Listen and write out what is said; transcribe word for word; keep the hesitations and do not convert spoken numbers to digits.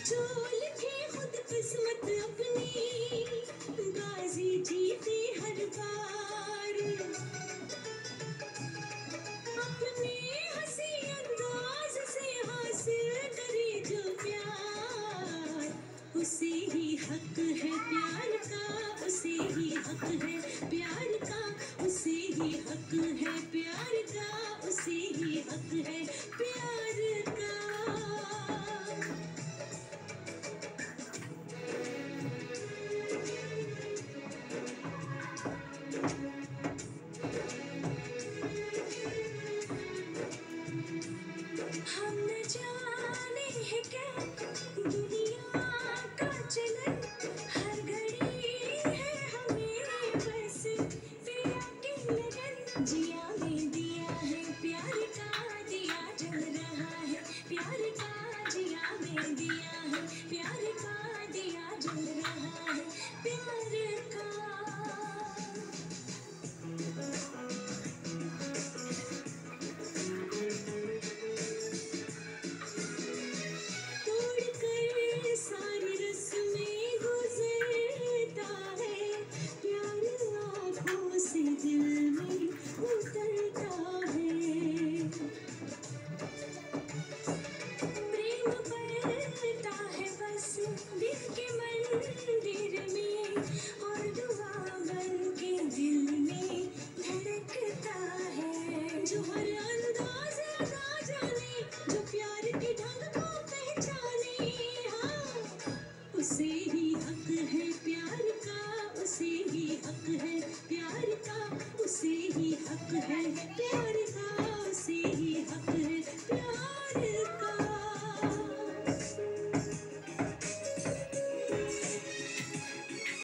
जो लिखे खुद किस्मत अपनी, बाजी जीते हर बार। अपने हंसी अंदाज से हासिल करे जो प्यार, उसे ही हक है प्यार का, उसे ही हक है प्यार का, उसे ही हक है प्यार का, उसे ही हक है प्यार का। हम न जाने है क्या दुनिया का चलन, हर घड़ी है हमें बस पिया की लगन। जिया में दिया है प्यार का, दिया जल रहा है प्यार का, जिया में दिया है प्यार का, दिया जल रहा है प्यार का।